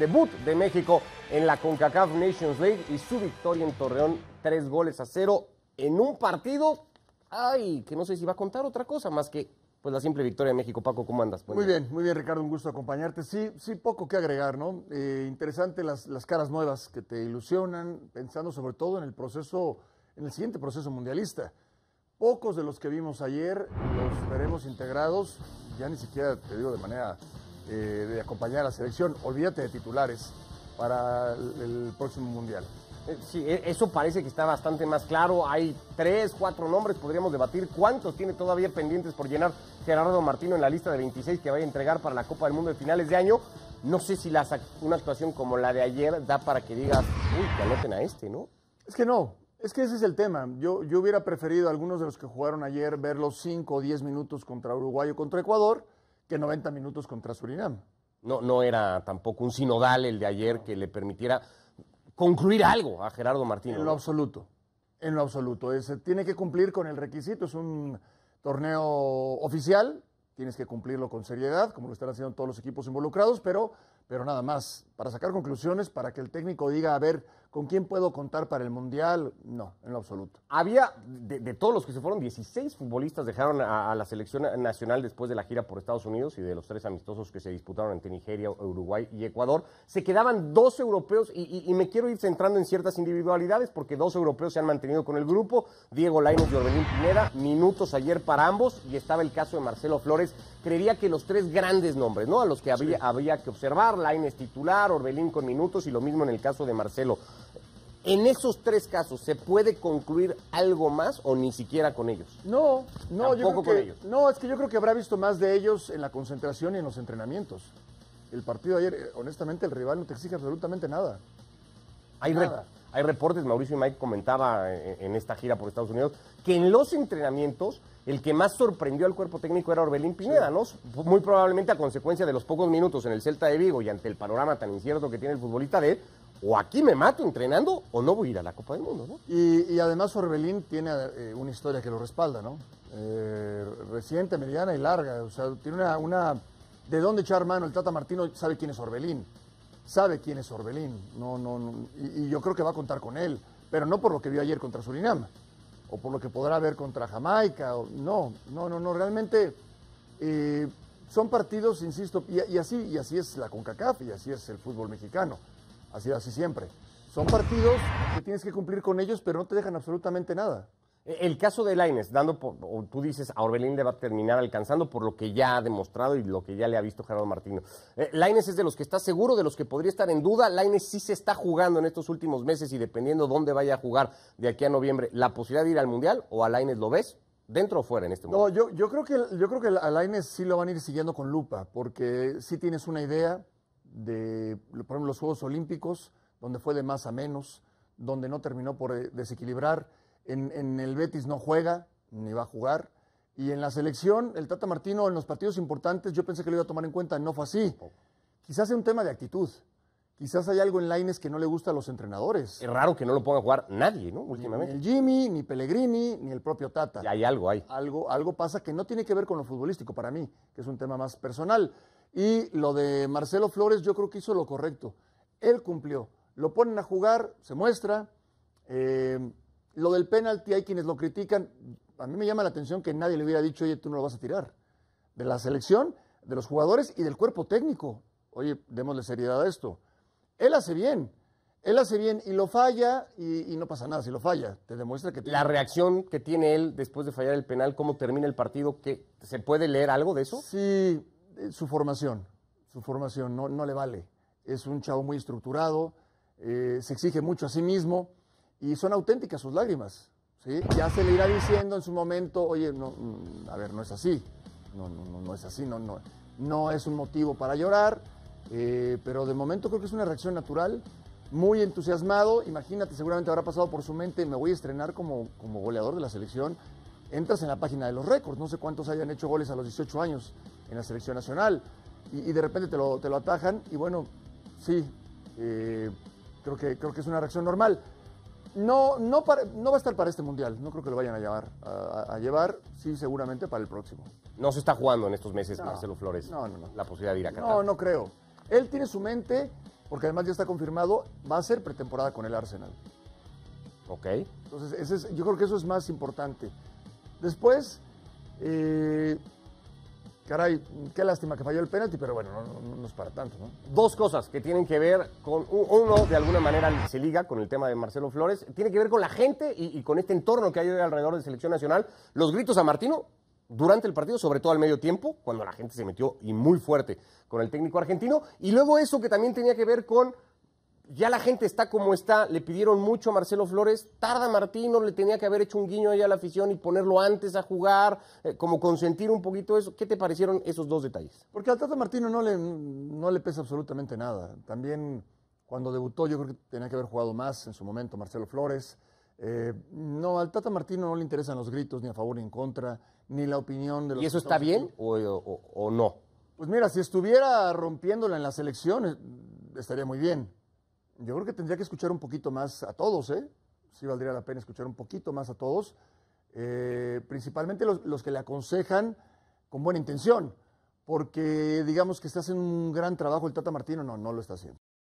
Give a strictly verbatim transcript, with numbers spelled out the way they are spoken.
debut de México en la CONCACAF Nations League y su victoria en Torreón, tres goles a cero en un partido, ay, que no sé si va a contar otra cosa más que pues la simple victoria de México. Paco, ¿cómo andas? Muy bien, muy bien, Ricardo, un gusto acompañarte. Sí, sí, poco que agregar, ¿no? Eh, interesante las, las caras nuevas que te ilusionan, pensando sobre todo en el proceso, en el siguiente proceso mundialista. Pocos de los que vimos ayer los veremos integrados, ya ni siquiera te digo de manera eh, de acompañar a la selección, olvídate de titulares para el, el próximo mundial. Sí, eso parece que está bastante más claro. Hay tres, cuatro nombres, podríamos debatir cuántos tiene todavía pendientes por llenar Gerardo Martino en la lista de veintiséis que vaya a entregar para la Copa del Mundo de finales de año. No sé si la, una actuación como la de ayer da para que digas, uy, que anoten a este, ¿no? Es que no, es que ese es el tema. Yo, yo hubiera preferido a algunos de los que jugaron ayer verlos cinco o diez minutos contra Uruguay o contra Ecuador que noventa minutos contra Surinam. No, no era tampoco un sinodal el de ayer que le permitiera concluir algo a Gerardo Martino. En lo ¿no? absoluto, en lo absoluto. Es, tiene que cumplir con el requisito, es un torneo oficial, tienes que cumplirlo con seriedad, como lo están haciendo todos los equipos involucrados, pero, pero nada más, para sacar conclusiones, para que el técnico diga, a ver, ¿con quién puedo contar para el Mundial? No, en lo absoluto. Había, de, de todos los que se fueron, dieciséis futbolistas dejaron a, a la selección nacional después de la gira por Estados Unidos y de los tres amistosos que se disputaron entre Nigeria, Uruguay y Ecuador. Se quedaban dos europeos y, y, y me quiero ir centrando en ciertas individualidades porque dos europeos se han mantenido con el grupo. Diego Lainez y Orbelín Pineda, minutos ayer para ambos y estaba el caso de Marcelo Flores. Creería que los tres grandes nombres, ¿no? A los que había, sí. había que observar, Lainez titular, Orbelín con minutos y lo mismo en el caso de Marcelo. ¿En esos tres casos se puede concluir algo más o ni siquiera con ellos? No, no, yo creo con que, ellos. No, es que yo creo que habrá visto más de ellos en la concentración y en los entrenamientos. El partido de ayer, honestamente, el rival no te exige absolutamente nada. Hay, nada. Re, hay reportes, Mauricio y Mike comentaba en, en esta gira por Estados Unidos, que en los entrenamientos el que más sorprendió al cuerpo técnico era Orbelín Pineda, sí. ¿no? Muy probablemente a consecuencia de los pocos minutos en el Celta de Vigo y ante el panorama tan incierto que tiene el futbolista de él, o aquí me mato entrenando o no voy a ir a la Copa del Mundo, ¿no? Y, y además Orbelín tiene eh, una historia que lo respalda, ¿no? Eh, reciente, mediana y larga. O sea, tiene una, una... ¿De dónde echar mano? El Tata Martino sabe quién es Orbelín. Sabe quién es Orbelín. No, no, no. Y, y yo creo que va a contar con él. Pero no por lo que vio ayer contra Surinam. O por lo que podrá ver contra Jamaica. O, no, no, no, no. Realmente eh, son partidos, insisto, y, y, así, y así es la CONCACAF y así es el fútbol mexicano. Así, así siempre. Son partidos que tienes que cumplir con ellos, pero no te dejan absolutamente nada. El caso de Lainez, dando por, o tú dices, a Orbelín le va a terminar alcanzando por lo que ya ha demostrado y lo que ya le ha visto Gerardo Martino. Eh, Lainez es de los que está seguro, de los que podría estar en duda. Lainez sí se está jugando en estos últimos meses y dependiendo dónde vaya a jugar de aquí a noviembre, la posibilidad de ir al Mundial, o a Lainez lo ves, ¿dentro o fuera en este momento? No, yo, yo creo que, yo creo que a Lainez sí lo van a ir siguiendo con lupa, porque sí tienes una idea de, por ejemplo, los Juegos Olímpicos, donde fue de más a menos, donde no terminó por desequilibrar. En, en el Betis no juega, ni va a jugar. Y en la selección, el Tata Martino, en los partidos importantes, yo pensé que lo iba a tomar en cuenta, no fue así. Quizás sea un tema de actitud. Quizás hay algo en Lainez que no le gusta a los entrenadores. Es raro que no lo ponga a jugar nadie, ¿no? Últimamente. Ni el Jimmy, ni Pellegrini, ni el propio Tata. Y hay algo ahí. Algo, algo pasa que no tiene que ver con lo futbolístico para mí, que es un tema más personal. Y lo de Marcelo Flores, yo creo que hizo lo correcto. Él cumplió. Lo ponen a jugar, se muestra. Eh, lo del penalti, hay quienes lo critican. A mí me llama la atención que nadie le hubiera dicho, oye, tú no lo vas a tirar. De la selección, de los jugadores y del cuerpo técnico. Oye, démosle seriedad a esto. Él hace bien. Él hace bien y lo falla y, y no pasa nada si lo falla. Te demuestra que... Tiene... La reacción que tiene él después de fallar el penal, cómo termina el partido, ¿qué, ¿se puede leer algo de eso? Sí, su formación. Su formación no, no le vale. Es un chavo muy estructurado. Eh, se exige mucho a sí mismo y son auténticas sus lágrimas, ¿sí? Ya se le irá diciendo en su momento, oye, no, a ver, no es así, no, no, no es así, no, no, no es un motivo para llorar, eh, pero de momento creo que es una reacción natural, muy entusiasmado. Imagínate, seguramente habrá pasado por su mente, me voy a estrenar como, como goleador de la selección. Entras en la página de los récords, no sé cuántos hayan hecho goles a los dieciocho años en la selección nacional, y, y de repente te lo, te lo atajan, y bueno, sí, eh, Creo que, creo que es una reacción normal. No, no, para, no va a estar para este Mundial, no creo que lo vayan a llevar, a, a llevar, sí, seguramente para el próximo. No se está jugando en estos meses, no, Marcelo Flores, no, no, no. la posibilidad de ir a Qatar. No, no creo. Él tiene su mente, porque además ya está confirmado, va a ser pretemporada con el Arsenal. Ok. Entonces, ese es, yo creo que eso es más importante. Después, eh, caray, qué lástima que falló el penalti, pero bueno, no, no, no es para tanto, ¿no? Dos cosas que tienen que ver con, uno de alguna manera se liga con el tema de Marcelo Flores, tiene que ver con la gente y, y con este entorno que hay hoy alrededor de Selección Nacional. Los gritos a Martino durante el partido, sobre todo al medio tiempo, cuando la gente se metió y muy fuerte con el técnico argentino. Y luego eso que también tenía que ver con, ya la gente está como está, le pidieron mucho a Marcelo Flores, tarda Martino, le tenía que haber hecho un guiño ahí a la afición y ponerlo antes a jugar, eh, como consentir un poquito eso. ¿Qué te parecieron esos dos detalles? Porque al Tata Martino no le, no le pesa absolutamente nada. También cuando debutó yo creo que tenía que haber jugado más en su momento Marcelo Flores. Eh, no, al Tata Martino no le interesan los gritos ni a favor ni en contra, ni la opinión de los... ¿Y eso está bien o, o, o no? Pues mira, si estuviera rompiéndola en la selección, eh, estaría muy bien. Yo creo que tendría que escuchar un poquito más a todos, ¿eh? Sí valdría la pena escuchar un poquito más a todos, eh, principalmente los, los que le aconsejan con buena intención, porque digamos que está haciendo un gran trabajo el Tata Martino, no, no lo está haciendo.